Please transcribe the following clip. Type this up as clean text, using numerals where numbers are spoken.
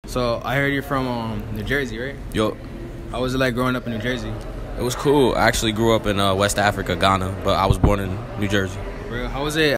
So I heard you're from New Jersey, right? Yo, How was it like growing up in New Jersey? it was cool. I actually grew up in West Africa, Ghana, but I was born in New Jersey. Bro, how was it